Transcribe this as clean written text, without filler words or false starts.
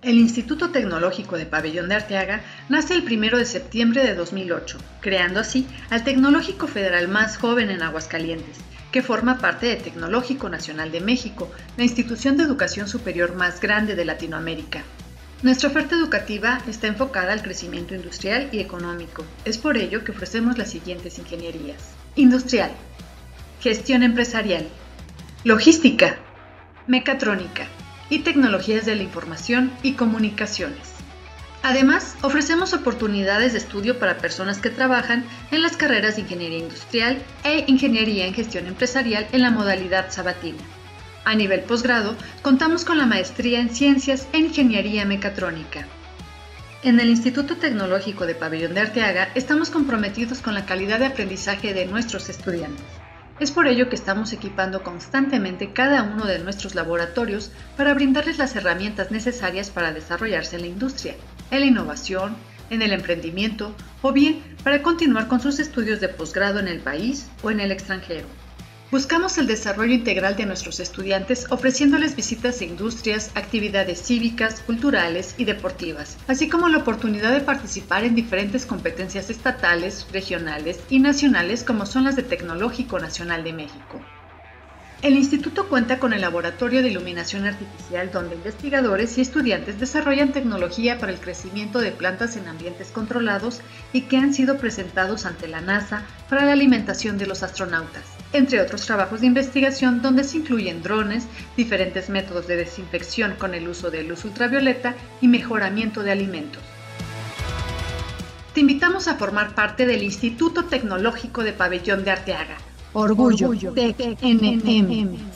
El Instituto Tecnológico de Pabellón de Arteaga nace el 1 de septiembre de 2008, creando así al Tecnológico Federal más joven en Aguascalientes, que forma parte de Tecnológico Nacional de México, la institución de educación superior más grande de Latinoamérica. Nuestra oferta educativa está enfocada al crecimiento industrial y económico. Es por ello que ofrecemos las siguientes ingenierías: industrial, gestión empresarial, logística, mecatrónica y tecnologías de la información y comunicaciones. Además, ofrecemos oportunidades de estudio para personas que trabajan en las carreras de Ingeniería Industrial e Ingeniería en Gestión Empresarial en la modalidad sabatina. A nivel posgrado, contamos con la maestría en Ciencias e Ingeniería Mecatrónica. En el Instituto Tecnológico de Pabellón de Arteaga estamos comprometidos con la calidad de aprendizaje de nuestros estudiantes. Es por ello que estamos equipando constantemente cada uno de nuestros laboratorios para brindarles las herramientas necesarias para desarrollarse en la industria, en la innovación, en el emprendimiento o bien para continuar con sus estudios de posgrado en el país o en el extranjero. Buscamos el desarrollo integral de nuestros estudiantes ofreciéndoles visitas a industrias, actividades cívicas, culturales y deportivas, así como la oportunidad de participar en diferentes competencias estatales, regionales y nacionales como son las de Tecnológico Nacional de México. El instituto cuenta con el Laboratorio de Iluminación Artificial, donde investigadores y estudiantes desarrollan tecnología para el crecimiento de plantas en ambientes controlados y que han sido presentados ante la NASA para la alimentación de los astronautas, entre otros trabajos de investigación donde se incluyen drones, diferentes métodos de desinfección con el uso de luz ultravioleta y mejoramiento de alimentos. Te invitamos a formar parte del Instituto Tecnológico de Pabellón de Arteaga. Orgullo TecNM.